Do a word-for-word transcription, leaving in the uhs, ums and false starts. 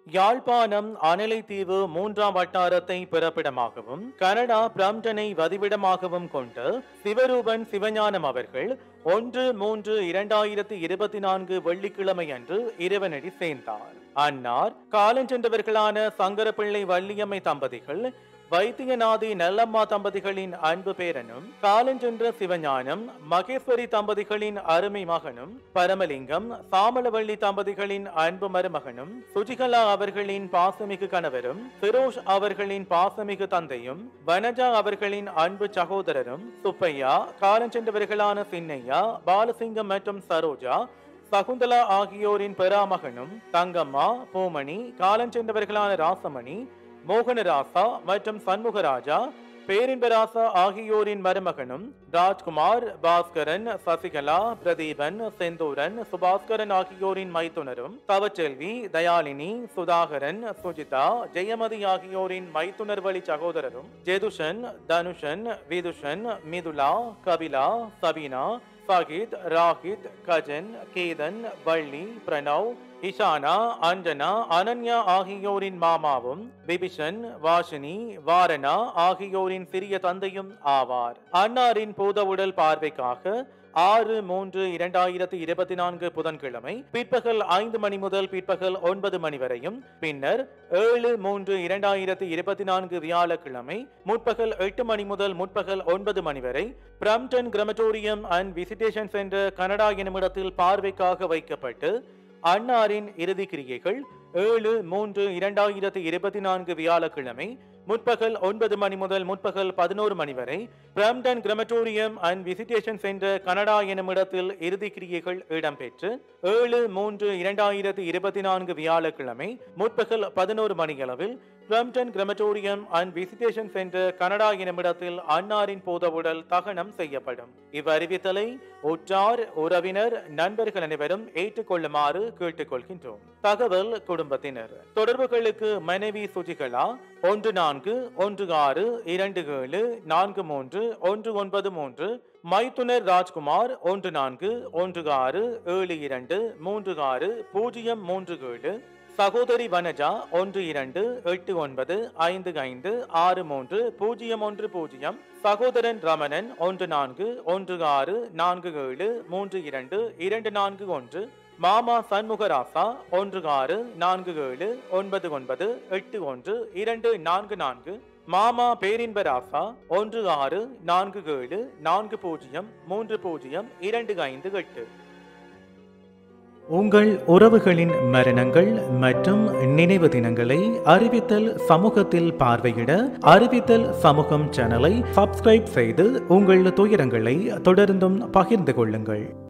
யாழ்ப்பாணம் அனலைத்தீவு மூன்றாம் வட்டாரத்தை பிறப்பிடமாகவும் கனடா பிரம்டனை வதிவிடமாகவும் கொண்ட சிவரூபன் சிவஞானம் அவர்கள் ஒன்று மூன்று இரண்டாயிரத்தி இருபத்தி நான்கு வெள்ளிக்கிழமை அன்று இறைவனடி சேர்ந்தார். அன்னார் காலஞ்சென்றவர்களான சங்கரப்பிள்ளை வள்ளியம்மை தம்பதிகள், வைத்தியநாதி நல்லம்மா தம்பதிகளின் அன்பு பேரனும், காலஞ்சென்ற சிவஞானம் மகேஸ்வரி தம்பதிகளின் அருமை மகனும், பரமலிங்கம் சாமலவள்ளி தம்பதிகளின் அன்பு மருமகனும், சுஜிகலா அவர்களின் பாசமிகு கணவரும், சிரோஷ் அவர்களின் பாசமிகு தந்தையும், வனஜா அவர்களின் அன்பு சகோதரரும், சுப்பையா, காலஞ்சென்றவர்களான சின்னையா, பாலசிங்கம் மற்றும் சரோஜா, சகுந்தலா ஆகியோரின் பெறாமகனும், தங்கம்மா, பூமணி, காலஞ்சென்றவர்களான ராசமணி, மோகனராசா மற்றும் சண்முகராஜா, பேரின்பராசா ஆகியோரின் மருமகனும், ராஜ்குமார், பாஸ்கரன், சசிகலா, பிரதீபன், செந்தூரன், சுபாஸ்கரன் ஆகியோரின் மைத்துனரும், தவச்செல்வி, தயாலினி, சுதாகரன், சுஜிதா, ஜெயமதி ஆகியோரின் மைத்துனர் வழி சகோதரரும், ஜெதுஷன், தனுஷன், விதுஷன், மிதுலா, கபிலா, சபீனா, சகித், ராஹித், கஜன், கேதன், வள்ளி, பிரணவ், இஷானா, அஞ்சனா, அனன்யா ஆகியோரின் மாமாவும், பிபிஷன், வாஷினி, வாரணா ஆகியோரின் சிறிய தந்தையும் ஆவார். அன்னாரின் பூதவுடல் பார்வைக்காக ஆறு மூன்று இரண்டாயிரத்தி இருபத்தி நான்கு புதன்கிழமை பிற்பகல் ஐந்து மணி முதல் பிற்பகல் ஒன்பது மணி வரையும், பின்னர் ஏழு மூன்று இரண்டாயிரத்தி இருபத்தி நான்கு வியாழக்கிழமை முற்பகல் எட்டு மணி முதல் முற்பகல் ஒன்பது மணி வரை Brampton crematorium and visitation centre Canada என்னுமிடத்தில் பார்வைக்காக வைக்கப்பட்டு அன்னாரின் இறுதி கிரியைகள் ஏழு மூன்று இரண்டாயிரத்தி இருபத்தி நான்கு வியாழக்கிழமை முற்பகல் ஒன்பது மணி முதல் முற்பகல் பதினோரு மணி வரை Brampton crematorium and visitation centre Canada எனும் இடத்தில் இறுதி கிரியைகள் இடம்பெற்று ஏழு மூன்று இரண்டாயிரத்தி இருபத்தி நான்கு வியாழக்கிழமை முற்பகல் பதினோரு மணியளவில் Brampton crematorium and visitation centre Canada எனும் இடத்தில் அன்னாரின் பூதவுடல் தகனம் செய்யப்படும். இவ்வறிவித்தலை உற்றார், உறவினர், நண்பர்கள் அனைவரும் ஏற்றுக்கொள்ளுமாறு கேட்டுக்கொள்கின்றோம். தகவல் குடும்பத்தினர். தொடர்புகளுக்கு மனைவி சுஜிகலா ஒன்று நான்கு ஒன்று ஆறு இரண்டு ஏழு நான்கு மூன்று ஒன்று ஒன்பது மூன்று, மைத்துனர் ராஜ்குமார் ஒன்று நான்கு ஒன்று ஆறு ஏழு இரண்டு மூன்று ஆறு பூஜ்ஜியம் மூன்று ஏழு, சகோதரி வனஜா ஒன்று இரண்டு எட்டு ஒன்பது ஐந்து ஐந்து ஆறு மூன்று பூஜ்ஜியம் ஒன்று பூஜ்ஜியம், சகோதரன் ரமணன் ஒன்று நான்கு ஒன்று ஆறு நான்கு ஏழு மூன்று இரண்டு இரண்டு நான்கு ஒன்று, மாமா சண்முகராசா ஒன்று ஆறு நான்கு ஏழு ஒன்பது ஒன்பது எட்டு ஒன்று இரண்டு நான்கு நான்கு, மாமா பேரின்பராசா ஒன்று ஆறு நான்கு ஏழு நான்கு பூஜ்ஜியம் மூன்று பூஜ்ஜியம் இரண்டு ஐந்து எட்டு. உங்கள் உறவுகளின் மரணங்கள் மற்றும் நினைவு தினங்களை அறிவித்தல் சமூகத்தில் பார்வையிட அறிவித்தல் சமூகம் சேனலை சப்ஸ்கிரைப் செய்து உங்கள் துயரங்களை தொடர்ந்தும் பகிர்ந்து கொள்ளுங்கள்.